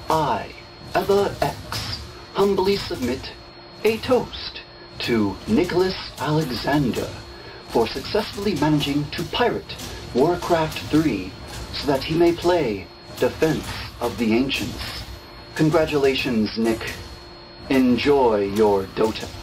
I, EvaX, humbly submit a toast to Nicholas Alexander for successfully managing to pirate Warcraft 3 so that he may play Defense of the Ancients. Congratulations, Nick. Enjoy your Dota.